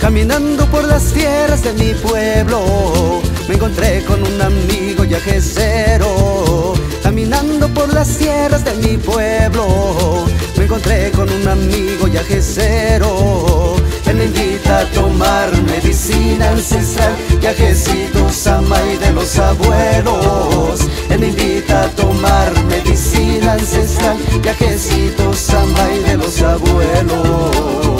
Caminando por las tierras de mi pueblo, me encontré con un amigo yajecero. Caminando por las tierras de mi pueblo, me encontré con un amigo yajecero. Él me invita a tomar medicina ancestral, yajecito samay de los abuelos. Él me invita a tomar medicina ancestral, yajecito samay de los abuelos.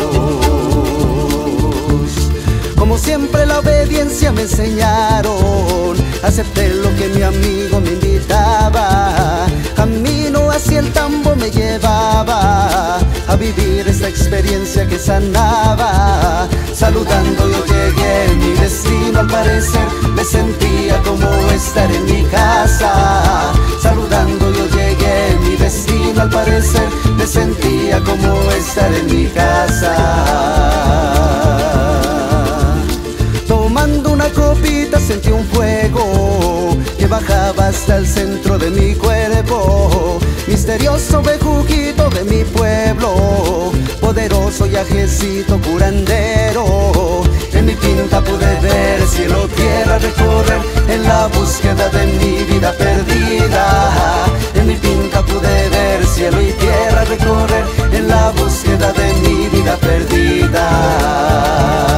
Como siempre la obediencia me enseñaron, acepté lo que mi amigo me invitaba. Camino hacia el tambo me llevaba a vivir esta experiencia que sanaba. Saludando yo llegué a mi destino, al parecer me sentía como estar en mi casa. Saludando yo llegué a mi destino, al parecer me sentía como estar en mi casa. Tomando una copita sentí un fuego que bajaba hasta el centro de mi cuerpo. Misterioso bejuquito de mi pueblo, poderoso yajecito curandero. En mi pinta pude ver cielo, tierra, recorrer en la búsqueda de mi vida perdida. En mi pinta pude ver cielo y tierra, recorrer en la búsqueda de mi vida perdida.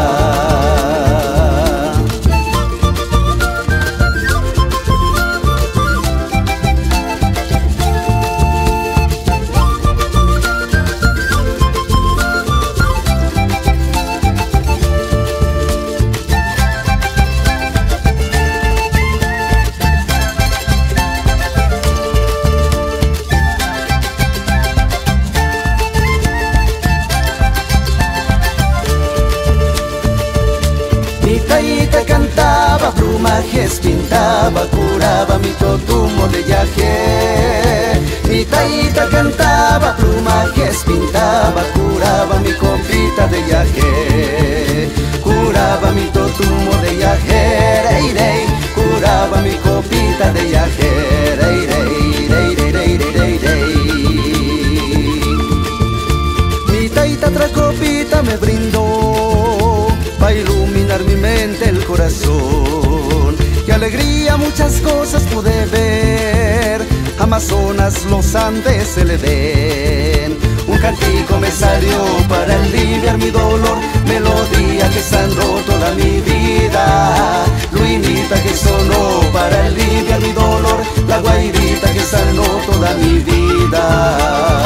Mi taita cantaba, plumajes pintaba, curaba mi totumo de yaje. Mi taita cantaba, plumajes pintaba, curaba mi copita de yaje. Curaba mi totumo de yaje, rey, rey. Curaba mi copita de yaje, rey, rey, rey, rey, rey, rey, rey. Mi taita otra copita me brindó para iluminar mi mente, el corazón. Qué alegría, muchas cosas pude ver. Amazonas, los Andes, el Edén. Un cantico me salió para aliviar mi dolor, melodía que sanó toda mi vida. Luinita que sonó para aliviar mi dolor, la guairita que sanó toda mi vida.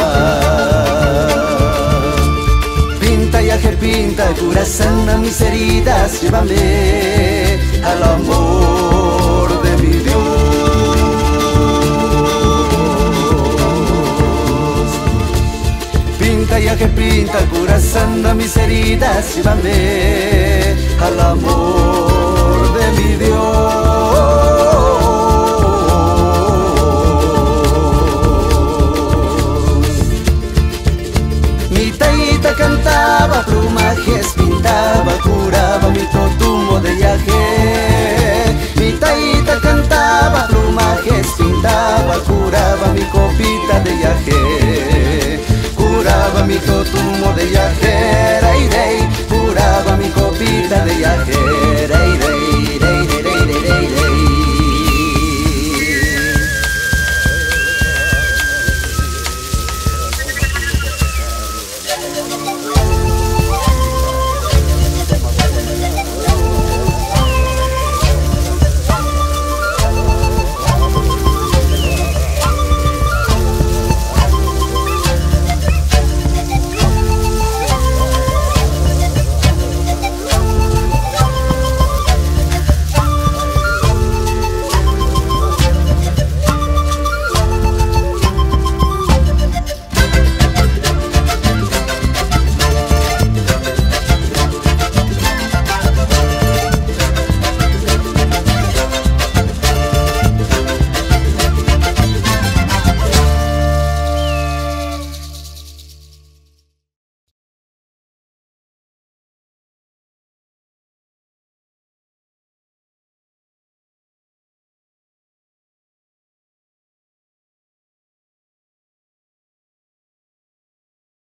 Pinta, yaje, pinta, cura, sana mis heridas, llévame al amor de mi Dios. Pinta, yaje, pinta, cura, sana mis heridas, llévame al amor de mi Dios. Mi taita cantaba, plumajes pintaba, curaba mi totumo de yaje. Mi taita cantaba, plumajes pintaba, curaba mi copita de yaje. Curaba mi totumo de yaje.